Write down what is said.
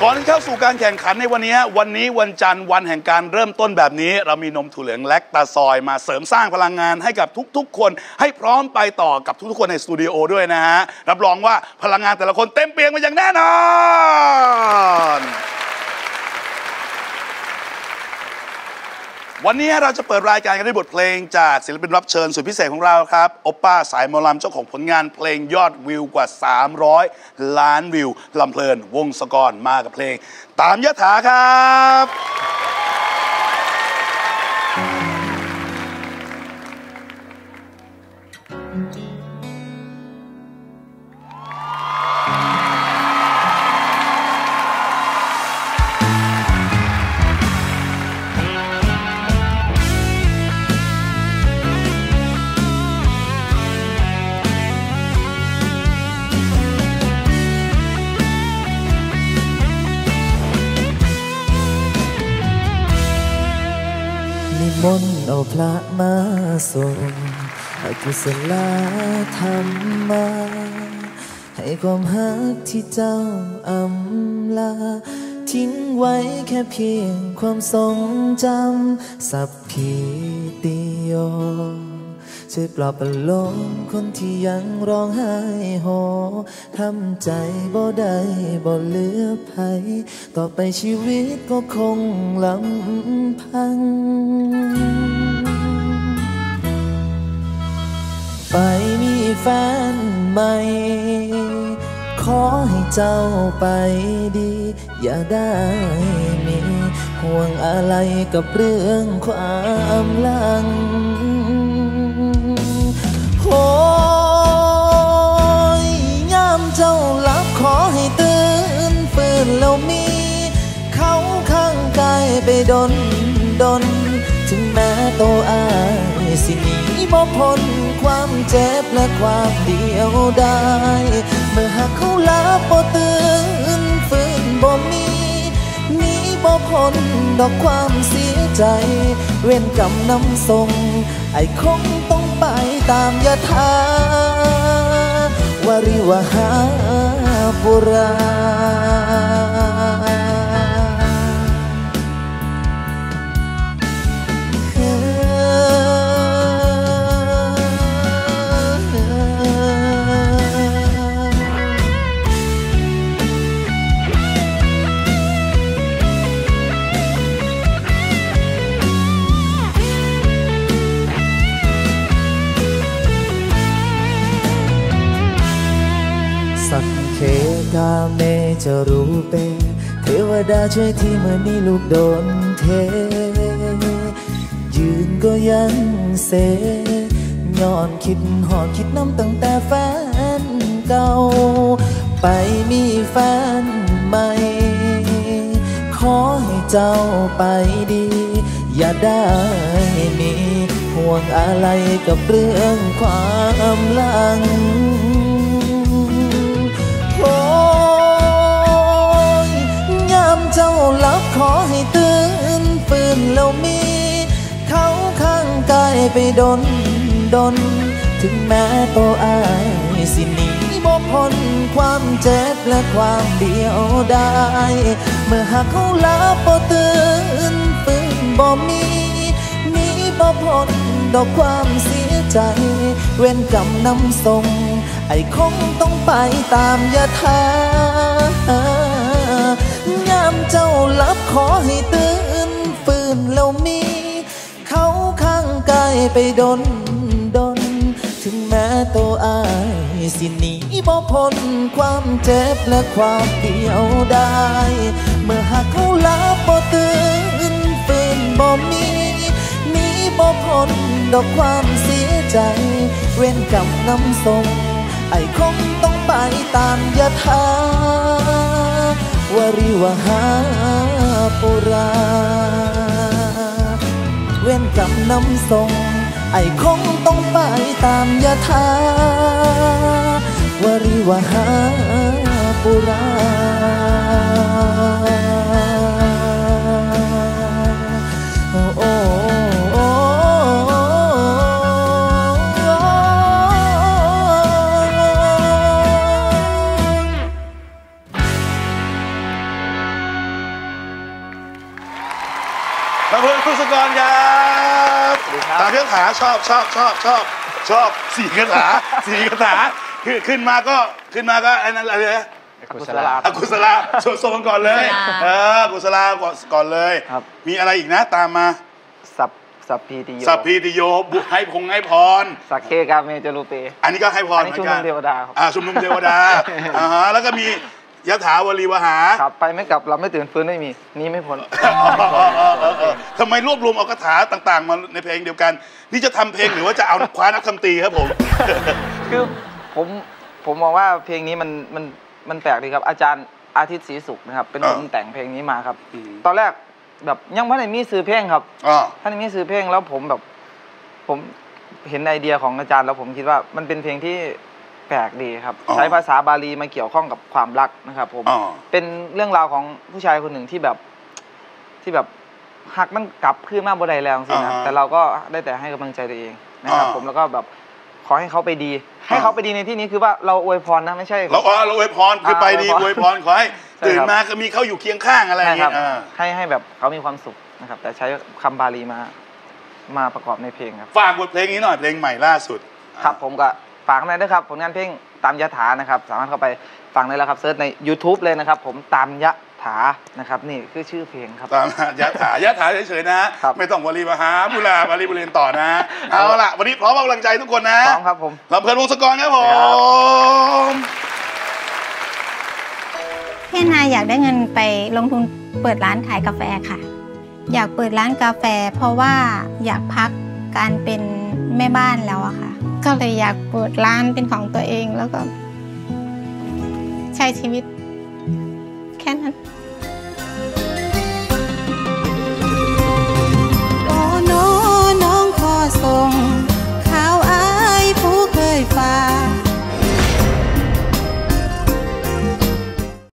ก่อนที่เข้าสู่การแข่งขันในวันนี้วันจันทร์วันแห่งการเริ่มต้นแบบนี้เรามีนมถั่วเหลืองแลคตาซอยมาเสริมสร้างพลังงานให้กับทุกๆคนให้พร้อมไปต่อกับทุกๆคนในสตูดิโอด้วยนะฮะรับรองว่าพลังงานแต่ละคนเต็มเปี่ยมมาอย่างแน่นอนวันนี้เราจะเปิดรายการกันด้วยบทเพลงจากศิลปินรับเชิญสุดพิเศษของเราครับโอป้าสายหมอลำเจ้าของผลงานเพลงยอดวิวกว่า300 ล้านวิวลำเพลินวงศกรมากับเพลงตามยถาครับมนต์เอาพระมาส่งอกุศลธรรมมาให้ความฮักที่เจ้าอำลาทิ้งไว้แค่เพียงความทรงจำสัพพิติโยช่วยปลอบประโลมคนที่ยังร้องไห้โฮทำใจบ่ได้บ่เหลือภัยต่อไปชีวิตก็คงลำพังไปมีแฟนใหม่ขอให้เจ้าไปดีอย่าได้มีห่วงอะไรกับเรื่องความหลังโอ้ยยามเจ้าหลับขอให้ตื่นฟื้นแล้วมีเขาข้างกายไปดนถึงแม้ตัวอายสิหนีบ่พ้นความเจ็บและความเดียวดายเมื่อหากเขาหลับบ่ตื่นฟื้นบ่มีหนีบ่พ้นดอกความเสียใจเว้นกรรมนำส่งไอ้คงต้องไปตามยถาวริวหาปุราสักเคกาเมจะรู้เป็นเทวดาช่วยที่เมื่อมีลูกโดนเทยืนก็ยังเสย้อนคิดหอดคิดน้ำตั้งแต่แฟนเก่าไปมีแฟนใหม่ขอให้เจ้าไปดีอย่าได้มีห่วงอะไรกับเรื่องความหลังโอ้ยยามเจ้าหลับขอให้ตื่นฟื้นแล้วมีเขาข้างกายไปดนถึงแม้ตัวอายสิหนีบ่พ้นความเจ็บและความเดียวดายเมื่อหากเขาหลับบ่ตื่นฟื้นบ่มีหนีบ่พ้นดอกความเสียใจเว้นกรรมนำส่งไอ้คงต้องไปตามยถายามเจ้าหลับขอให้ตื่นฟื้นแล้วมีเขาข้างกายไปดนถึงแม้ตัวอายสิหนีบ่พ้นความเจ็บและความเดียวดายเมื่อหากเขาหลับบ่ตื่นฟื้นบ่มีหนีบ่พ้นดอกความเสียใจเว้นกรรมนำส่งไอ้คงต้องไปตามยถาวริวหาปุราเว้นกรรมนำส่งไอ้คงต้องไปตามยถาวริวหาปุราโอ้ตามคาถาชอบสี่คาถาคือขึ้นมาก็ไอ้นั่นอะไรนะอกุศลโซนก่อนเลยกุศลาก่อนเลยมีอะไรอีกนะตามมาสัพพีติโยบุให้พรสักเคกาเมจรูเปอันนี้ก็ให้พรเหมือนกันชุมนุมเทวดาครับชุมนุมเทวดาแล้วก็มียะถาวลีวหาครับไปไม่กลับเราไม่ตื่นฟื้นไม่มีนี่ไม่พ้นทำไมรวบรวมเอาคาถาต่างๆมาในเพลงเดียวกันนี่จะทำเพลงหรือว่าจะเอาคว้านักดนตรีครับผมคือผมมองว่าเพลงนี้มันแปลกดีครับอาจารย์อาทิตย์ศรีสุขนะครับเป็นคนแต่งเพลงนี้มาครับตอนแรกแบบยังไม่ได้มีซื้อเพลงครับท่านมีซื้อเพลงแล้วผมเห็นไอเดียของอาจารย์แล้วผมคิดว่ามันเป็นเพลงที่แปลกดีครับใช้ภาษาบาลีมาเกี่ยวข้องกับความรักนะครับผมเป็นเรื่องราวของผู้ชายคนหนึ่งที่แบบหักมันกลับขึ้นมาบ่ได้แล้วสินะแต่เราก็ได้แต่ให้กำลังใจตัวเองนะครับผมแล้วก็แบบขอให้เขาไปดีในที่นี้คือว่าเราอวยพรนะไม่ใช่เราอวยพรคือไปดีอวยพรขอให้ตื่นมาก็มีเขาอยู่เคียงข้างอะไรอย่างเงี้ยให้แบบเขามีความสุขนะครับแต่ใช้คำบาลีมาประกอบในเพลงครับฝากบทเพลงนี้หน่อยเพลงใหม่ล่าสุดครับผมก็ฝากหน่อยด้วยครับผลงานเพลงตามยะถานะครับสามารถเข้าไปฟังได้แล้วครับเซิร์ชใน YouTube เลยนะครับผมตามยะถานะครับนี่คือชื่อเพลงครับตามยะถเฉยๆนะไม่ต้องวลีมหาบุราบาลีบุเรนต่อนะเอาล่ะวันนี้พร้อมกำลังใจทุกคนนะพร้อมครับผมลำเพลินวงศกรครับผมพี่นาอยากได้เงินไปลงทุนเปิดร้านขายกาแฟค่ะอยากเปิดร้านกาแฟเพราะว่าอยากพักการเป็นแม่บ้านแล้วอะค่ะก็เลยอยากเปิดร้านเป็นของตัวเองแล้วก็ใช้ชีวิตแค่นั้น